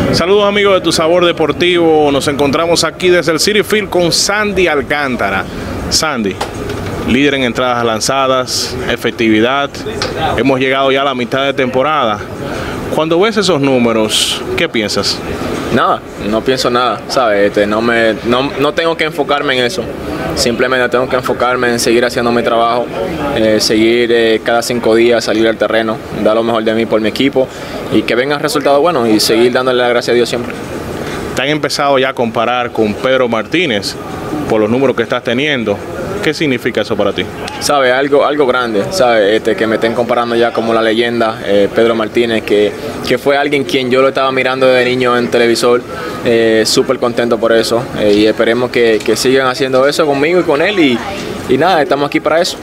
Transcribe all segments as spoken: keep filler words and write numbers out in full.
Saludos amigos de Tu Sabor Deportivo, nos encontramos aquí desde el Citi Field con Sandy Alcántara. Sandy, líder en entradas lanzadas, efectividad, hemos llegado ya a la mitad de temporada. Cuando ves esos números, ¿qué piensas? Nada, no pienso nada, ¿sabes? Este, no, me, no, no tengo que enfocarme en eso, simplemente tengo que enfocarme en seguir haciendo mi trabajo, eh, seguir eh, cada cinco días, salir al terreno, dar lo mejor de mí por mi equipo y que vengan resultados buenos y seguir dándole la gracia a Dios siempre. Te han empezado ya a comparar con Pedro Martínez por los números que estás teniendo. ¿Qué significa eso para ti? Sabe, algo, algo grande, sabe, este, que me estén comparando ya como la leyenda eh, Pedro Martínez, que, que fue alguien quien yo lo estaba mirando de niño en televisor, eh, súper contento por eso, eh, y esperemos que, que sigan haciendo eso conmigo y con él, y, y nada, estamos aquí para eso.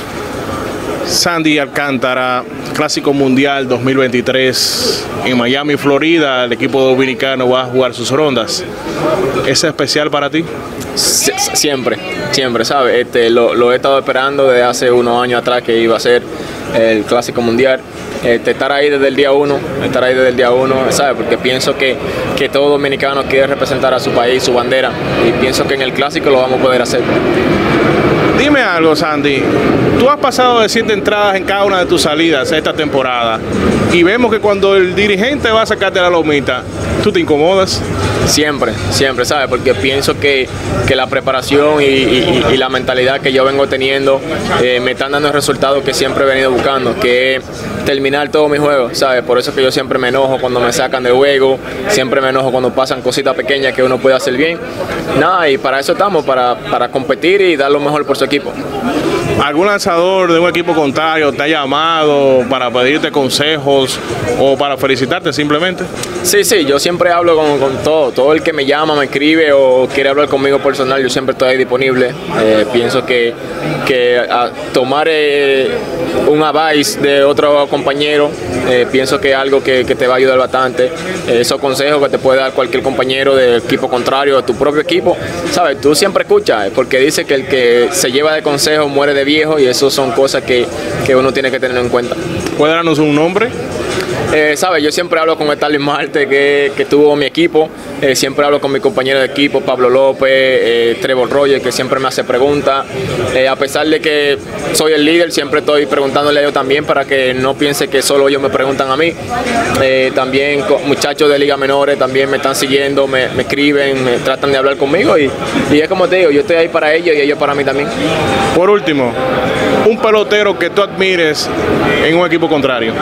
Sandy Alcántara, Clásico Mundial dos mil veintitrés en Miami, Florida, el equipo dominicano va a jugar sus rondas. ¿Es especial para ti? Sie siempre, siempre, ¿sabes? Este, lo, lo he estado esperando desde hace unos años atrás que iba a ser el Clásico Mundial. Este, estar ahí desde el día uno, estar ahí desde el día uno, ¿sabes? Porque pienso que, que todo dominicano quiere representar a su país, su bandera, y pienso que en el Clásico lo vamos a poder hacer. Dime algo, Sandy, tú has pasado de siete entradas en cada una de tus salidas esta temporada y vemos que cuando el dirigente va a sacarte la lomita, ¿tú te incomodas? Siempre, siempre, ¿sabes? Porque pienso que, que la preparación y, y, y la mentalidad que yo vengo teniendo eh, me están dando el resultado que siempre he venido buscando, que es terminar todo mi juego, ¿sabes? Por eso es que yo siempre me enojo cuando me sacan de juego, siempre me enojo cuando pasan cositas pequeñas que uno puede hacer bien. Nada, y para eso estamos, para, para competir y dar lo mejor por su equipo. ¿Algún lanzador de un equipo contrario te ha llamado para pedirte consejos o para felicitarte simplemente? Sí, sí, yo siempre hablo con, con todo, todo el que me llama, me escribe o quiere hablar conmigo personal, yo siempre estoy ahí disponible. Eh, pienso que, que a tomar eh, un advice de otro compañero, eh, pienso que es algo que, que te va a ayudar bastante. Eh, esos consejos que te puede dar cualquier compañero del equipo contrario, de tu propio equipo, ¿sabes? Tú siempre escuchas, porque dice que el que se lleva de consejo muere de viejo, y eso son cosas que, que uno tiene que tener en cuenta. ¿Puede darnos un nombre? Eh, ¿Sabes? Yo siempre hablo con Starling Marte, que, que tuvo mi equipo, eh, siempre hablo con mi compañero de equipo, Pablo López, eh, Trevor Rogers, que siempre me hace preguntas. Eh, a pesar de que soy el líder, siempre estoy preguntándole a ellos también para que no piense que solo ellos me preguntan a mí. Eh, también muchachos de ligas menores también me están siguiendo, me, me escriben, me tratan de hablar conmigo, y, y es como te digo, yo estoy ahí para ellos y ellos para mí también. Por último, un pelotero que tú admires en un equipo contrario.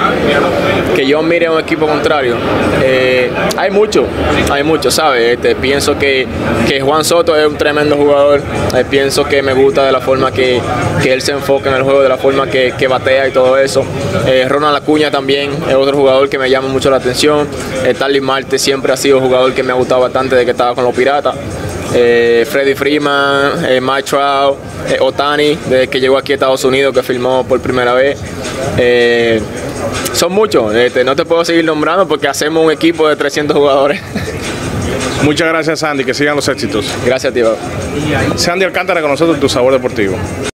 Que yo mire a un equipo contrario, eh, hay mucho, hay mucho, ¿sabes? Este, pienso que, que Juan Soto es un tremendo jugador, eh, pienso que me gusta de la forma que, que él se enfoca en el juego, de la forma que, que batea y todo eso. Eh, Ronald Acuña también es otro jugador que me llama mucho la atención. Eh, Starling Marte siempre ha sido un jugador que me ha gustado bastante desde que estaba con los Piratas. Eh, Freddie Freeman, eh, Mike Trout, eh, Ohtani, desde que llegó aquí a Estados Unidos, que firmó por primera vez. Eh, son muchos, este, no te puedo seguir nombrando porque hacemos un equipo de trescientos jugadores. Muchas gracias, Sandy, que sigan los éxitos. Gracias, tío. Sandy Alcántara con nosotros en Tu Sabor Deportivo.